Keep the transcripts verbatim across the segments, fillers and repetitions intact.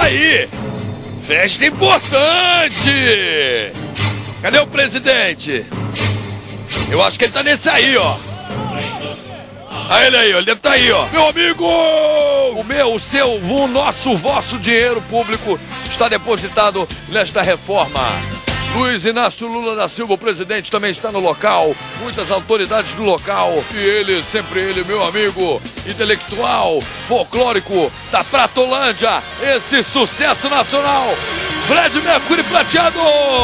aí. Festa importante. Cadê o presidente? Eu acho que ele tá nesse aí, ó. Aí ele aí, ó, ele deve estar aí, ó. Meu amigo! O meu, o seu, o nosso, o vosso dinheiro público está depositado nesta reforma. Luiz Inácio Lula da Silva, o presidente, também está no local. Muitas autoridades no local. E ele, sempre ele, meu amigo, intelectual, folclórico da Pratolândia. Esse sucesso nacional, Fred Mercury Prateado!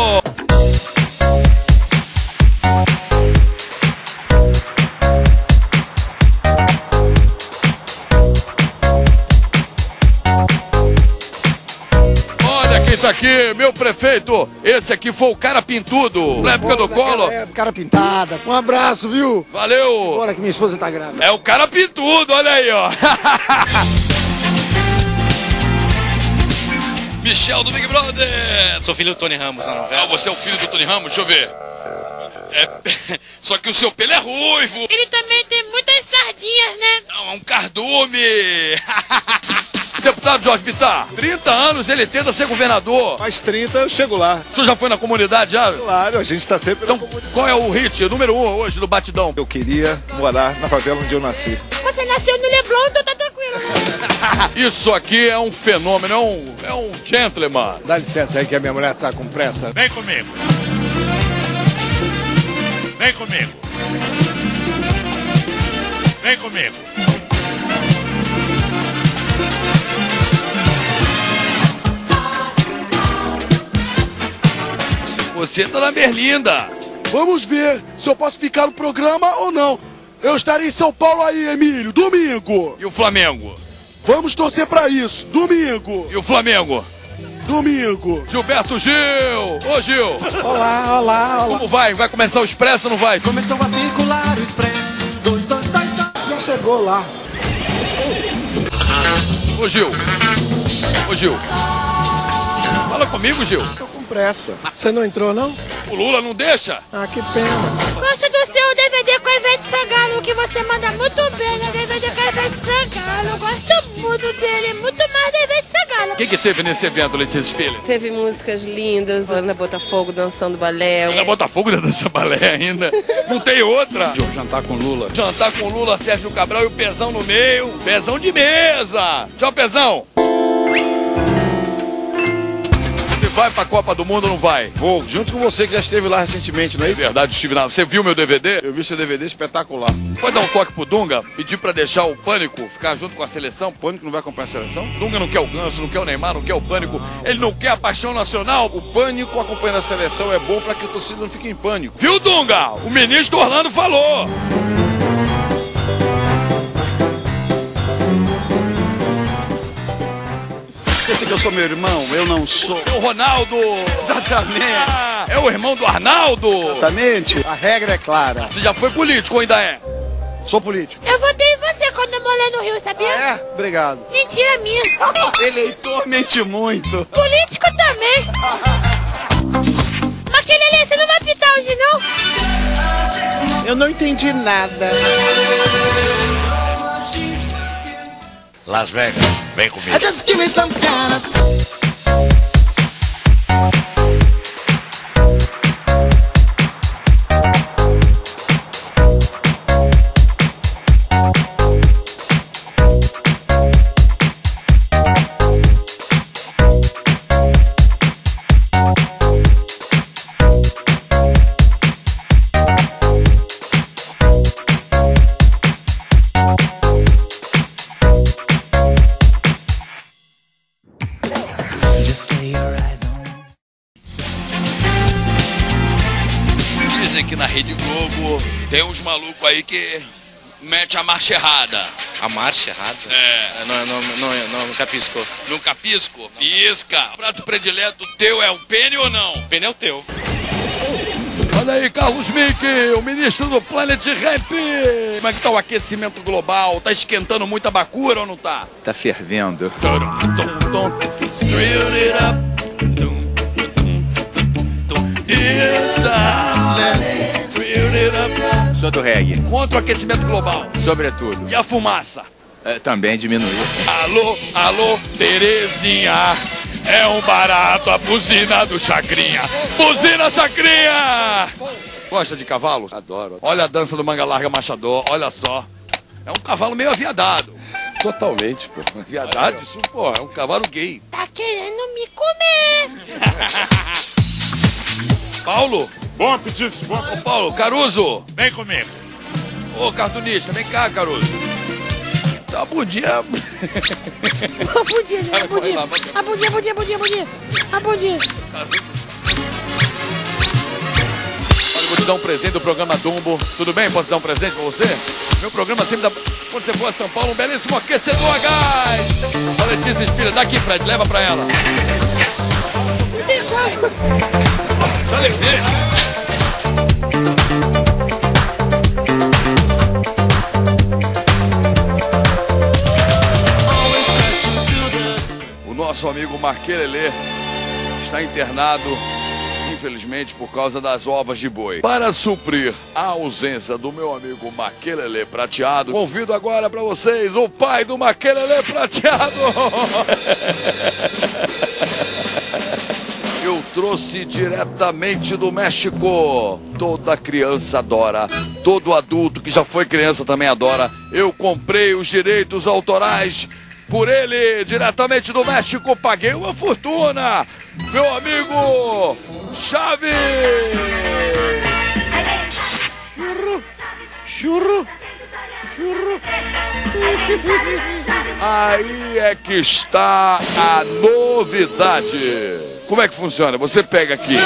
Tá aqui, meu prefeito, esse aqui foi o cara pintudo, na época do Collor. É, cara pintada, um abraço, viu? Valeu! Olha que minha esposa tá grávida. É o cara pintudo, olha aí, ó. Michel do Big Brother. Sou filho do Tony Ramos na novela. Ah, você é o filho do Tony Ramos? Deixa eu ver. É... Só que o seu pelo é ruivo. Ele também tem muitas sardinhas, né? Não, é um cardume. Deputado Jorge Bittar, trinta anos ele tenta ser governador. Mais trinta eu chego lá. O senhor já foi na comunidade já? Claro, a gente tá sempre então, na comunidade. Qual é o hit número um hoje do Batidão? Eu queria morar na favela onde eu nasci. Você nasceu no Leblon, então tá tranquilo. Isso aqui é um fenômeno, é um, é um gentleman. Dá licença aí que a minha mulher tá com pressa. Vem comigo. Vem comigo. Vem comigo. Você tá na Berlinda. Vamos ver se eu posso ficar no programa ou não. Eu estarei em São Paulo aí, Emílio, domingo. E o Flamengo? Vamos torcer pra isso, domingo. E o Flamengo? Domingo. Gilberto Gil. Ô, Gil. Olá, olá, olá. Como vai? Vai começar o Expresso ou não vai? Começou a circular o Expresso. Dois, dois, dois, dois. Já chegou lá. Ô, Gil. Ô, Gil. Fala comigo, Gil. Tô com pressa. Você não entrou, não? O Lula não deixa? Ah, que pena. Gosto do seu D V D com a Ivete Sangalo, que você manda muito bem, né? D V D com a Ivete Sangalo. Eu gosto muito dele, muito mais da Ivete Sangalo. O que que teve nesse evento, Letícia Spiller? Teve músicas lindas, Ana Botafogo dançando balé. Ana Botafogo dança balé ainda. Não tem outra. Jantar com Lula. Jantar com Lula, Sérgio Cabral e o Pezão no meio. Pezão de mesa. Tchau, Pezão. Vai pra Copa do Mundo ou não vai? Vou, junto com você que já esteve lá recentemente, não é É isso? verdade, estive lá. Você viu meu D V D? Eu vi seu D V D espetacular. Pode dar um toque pro Dunga? Pedir pra deixar o Pânico ficar junto com a seleção? O Pânico não vai acompanhar a seleção? Dunga não quer o Ganso, não quer o Neymar, não quer o Pânico. Ele não quer a paixão nacional. O Pânico acompanhando a seleção é bom pra que o torcedor não fique em pânico. Viu, Dunga? O ministro Orlando falou. Esse que eu sou meu irmão, eu não sou. O Ronaldo. Exatamente. Ah, é o irmão do Arnaldo. Exatamente. A regra é clara. Você já foi político ou ainda é? Sou político. Eu votei em você quando eu morei no Rio, sabia? Ah, é? Obrigado. Mentira minha. Eleitor mente muito. Político também. Mas aquele ali, você não vai pitar hoje, não? Eu não entendi nada. Las Vegas, vem comigo. Just give me some kindness. Dizem que na Rede Globo tem uns malucos aí que mete a marcha errada. A marcha errada? É. Não, não, não, não, nunca piscou. Nunca pisco? Pisca. O prato predileto teu é o pene ou não? O pene é o teu. Olha aí, Carlos Mick, o ministro do Planet Rap. Como é que tá o aquecimento global? Tá esquentando muita bacura ou não tá? Tá fervendo. Sou do reggae. Contra o aquecimento global. Sobretudo. E a fumaça? É, também diminuiu. Alô, alô, Terezinha. É um barato a buzina do Chacrinha. Buzina, Chacrinha! Gosta de cavalo? Adoro. Olha a dança do manga larga machador, olha só. É um cavalo meio aviadado. Totalmente, pô. Aviadado? Isso, pô, é um cavalo gay. Tá querendo me comer. Paulo? Bom apetite, bom Ô, Paulo, Caruso? Vem comigo. Ô, cartunista, vem cá, Caruso. Tá, bom dia. Bom dia, né? Bom dia. Ah, bom dia, bom dia, bom dia, bom dia. Ah, bom dia. Olha, eu vou te dar um presente do programa Dumbo. Tudo bem? Posso dar um presente pra você? Meu programa sempre dá... Quando você for a São Paulo, um belíssimo aquecedor a gás. A Letícia Inspira. Dá aqui, Fred. Leva pra ela. Já levei. O nosso amigo Maquelele está internado, infelizmente, por causa das ovas de boi. Para suprir a ausência do meu amigo Maquelele Prateado, convido agora para vocês o pai do Maquelele Prateado. Eu trouxe diretamente do México. Toda criança adora, todo adulto que já foi criança também adora. Eu comprei os direitos autorais por ele, diretamente do México, paguei uma fortuna. Meu amigo Chaves! Churro, churro, churro. Aí é que está a novidade. Como é que funciona? Você pega aqui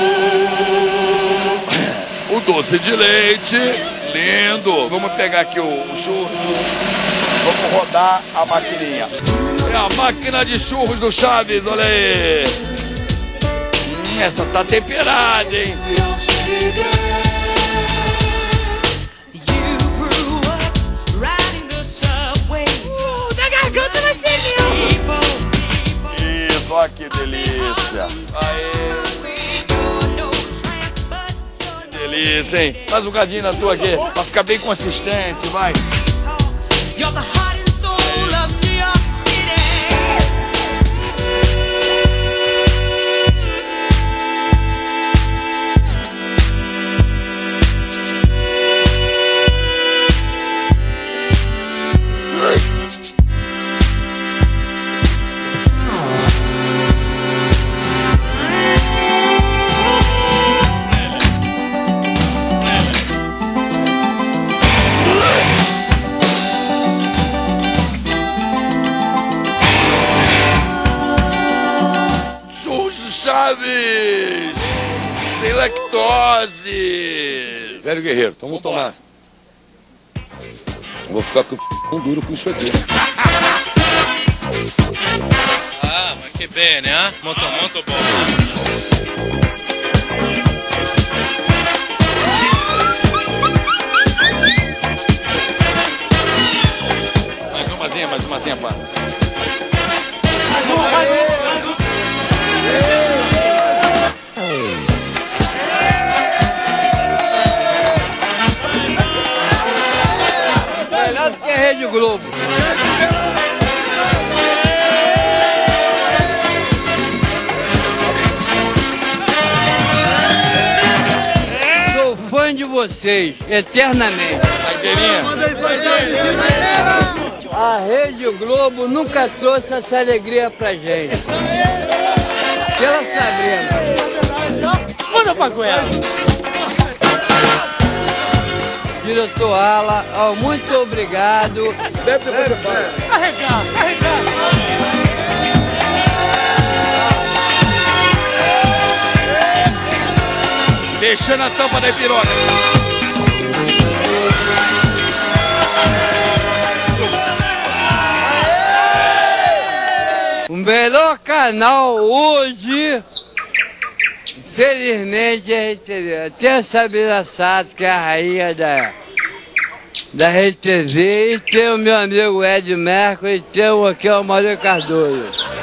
o doce de leite, lindo. Vamos pegar aqui o, o churros. Vamos rodar a maquininha. É a máquina de churros do Chaves, olha aí. Hum, essa tá temperada, hein? Uh, da garganta vai ser meu. Isso, olha que delícia. Aê. Que delícia, hein? Faz um cadinho na tua aqui, pra ficar bem consistente, vai. Chaves! Sem lactose! Velho guerreiro, então vamos tomar. Eu vou ficar com o duro com isso aqui. Ah, mas que bem, né? Muito, muito bom. Mais umazinha, mais umazinha, pá. Melhor do que a Rede Globo. Sou fã de vocês, eternamente. A Rede Globo nunca trouxe essa alegria pra gente. Pela Sabrina. Manda pra goiás. Diretor Ala, oh, muito obrigado. Deve depois você fala. Carregar, carregar. Deixando a tampa da piroca. O melhor canal hoje, infelizmente, a gente tem a Sabrina Sato, que é a rainha da, da Rede T V, e tem o meu amigo Ed Mercury, e tem o aqui o Mário Cardoso.